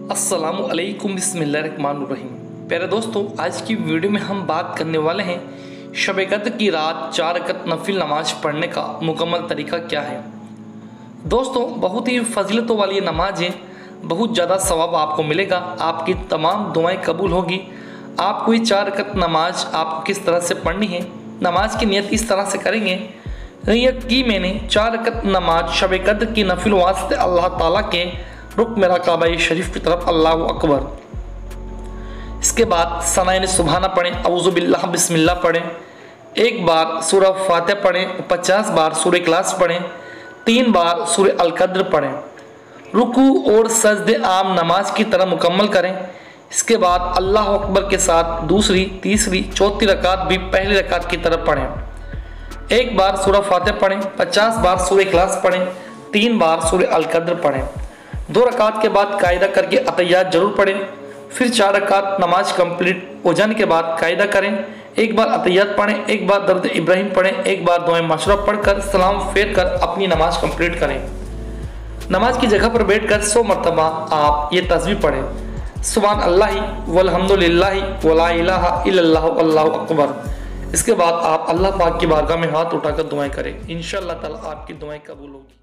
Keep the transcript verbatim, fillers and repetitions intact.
अस्सलामु अलैकुम बिस्मिल्लाहिर्रहमानिर्रहीम। प्यारे दोस्तों, आज की वीडियो में हम बात करने वाले हैं शब कद्र की रात चार रकात नफिल नमाज पढ़ने का मुकम्मल तरीका क्या है। दोस्तों, बहुत ही फजीलतों वाली ये नमाज है, बहुत ज़्यादा सवाब आपको मिलेगा, आपकी तमाम दुआएं कबूल होगी। आपको ये चार रकात नमाज आपको किस तरह से पढ़नी है, नमाज की नियत इस तरह से करेंगे। नियत की मैंने चार रकात नमाज शब कद्र की नफिल वास्ते अल्लाह ताला के रुक मेरा काबा शरीफ की तरफ, अल्लाह अकबर। इसके बाद सनाए सुबहाना पढ़ें, औज़ु बिल्लाह बिस्मिल्लाह पढ़ें, एक बार सूरह फातिहा पढ़ें, पचास बार सूरह इखलास पढ़ें, तीन बार सूरह अल कद्र पढ़ें। रुकू और सजदे आम नमाज की तरह मुकम्मल करें। इसके बाद अल्लाह अकबर के साथ दूसरी, तीसरी, चौथी रकात भी पहली रकात की तरह पढ़ें। एक बार सूरह फातिहा पढ़ें, पचास बार सूरह इखलास पढ़ें, तीन बार सूरह अल कद्र पढ़ें। दो रकात के बाद कायदा करके अतहियात जरूर पढ़ें। फिर चार रकात नमाज कंप्लीट हो जाने के बाद कायदा करें, एक बार अतहियात पढ़ें, एक बार दर्द इब्राहिम पढ़ें, एक बार दुआए मशरूरा पढ़कर सलाम फेर कर अपनी नमाज कंप्लीट करें। नमाज की जगह पर बैठकर सौ मरतबा आप ये तस्बीह पढ़ें, सुभान अल्लाहि वल्हम्दुलिल्लाहि वला इलाहा इल्लल्लाहु अल्लाहु अकबर। इसके बाद आप अल्लाह पाक की बारगाह में हाथ उठाकर दुआएं करें, इंशाअल्लाह ताला आपकी दुआएं कबूल होगी।